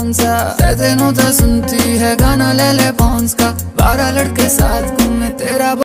कौन सा तेनों तो सुनती है गाना ले ले पॉन्स का 12 लड़के साथ घूमे तेरा